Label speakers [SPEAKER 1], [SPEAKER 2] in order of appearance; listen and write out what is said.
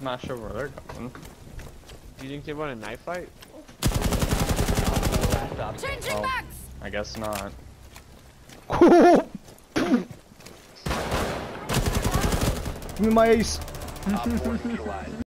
[SPEAKER 1] not sure where they're going.
[SPEAKER 2] Do you think they want a knife fight?
[SPEAKER 3] Changing
[SPEAKER 1] Well,
[SPEAKER 3] backs!
[SPEAKER 1] I guess not.
[SPEAKER 4] Give me my ace.